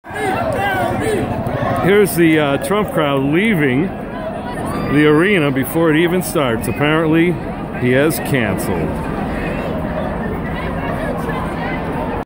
Here's the Trump crowd leaving the arena before it even starts. Apparently, he has canceled.